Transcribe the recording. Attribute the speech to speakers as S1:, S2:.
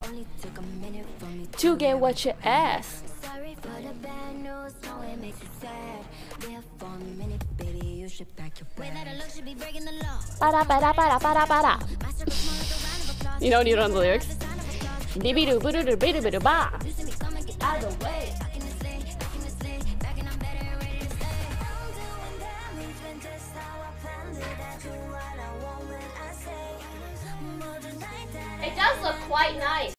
S1: to get what you ask.
S2: Sorry for the bad news, no it makes it sad. There for a minute, baby, you should pack your bag. Way that I look should be breaking the law.
S1: Para para para para para. You don't know the lyrics. Bibiru bururu biru biru ba. Out of the way. It does look quite nice.